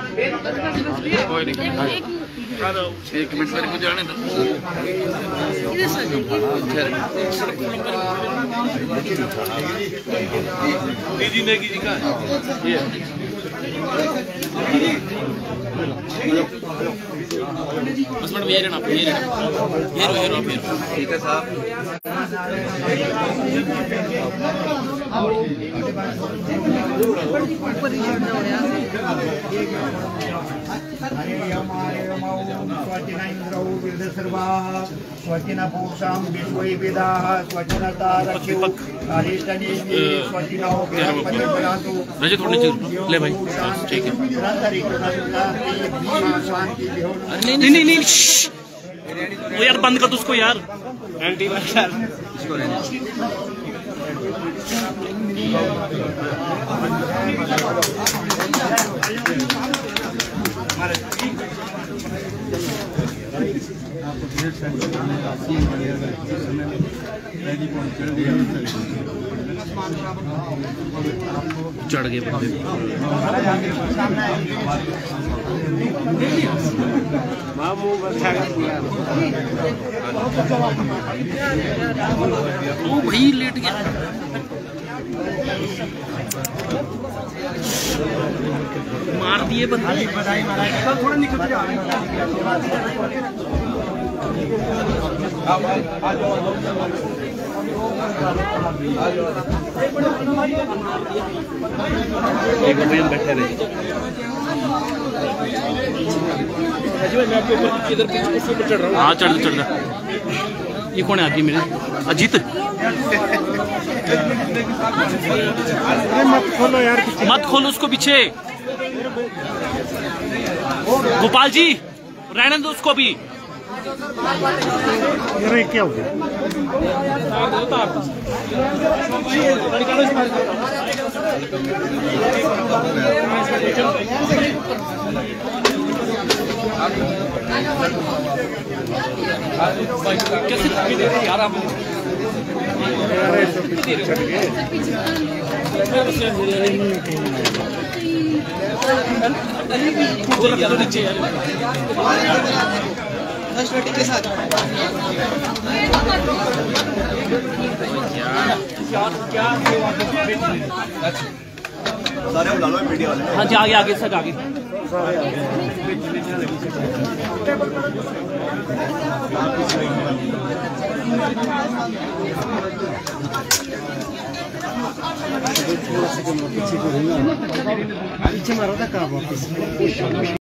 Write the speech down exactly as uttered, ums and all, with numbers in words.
एक मिनट मेरे को जाने दो। दीदी नेगी जी का ये बस मैडम ये रहना ये रहना ये रो ये रो फिर ठीक है साहब। स्वचिन पूषां विश्वै वेदाः स्वचिन तारक्यो अरिष्टने स्वचिनो वेदपतिपदातु। रजत थोड़ी ले भाई ठीक है। नहीं नहीं नहीं वो यार बंद कर दो उसको यार। एंटी वायरल इसको रहने चढ़ गए बंदे। ओ भाई लेट गया। मार दिए बंदे। थोड़ा निकल जा। एक मिनट बैठे रहे। इधर चढ़ रहा हूँ। हाँ चढ़ चढ़ रहा। ये कौन है आदमी मेरे? अजीत मत खोलो यार, मत खोलो उसको पीछे। गोपाल जी रहने दो उसको भी। अरे क्या हो गया? कैसे यार आप नीचे के साथ सारे बुला लो मीडिया वाले। हाँ जी आगे आगे सर आगे। पीछे मारो था कहाँ वापस।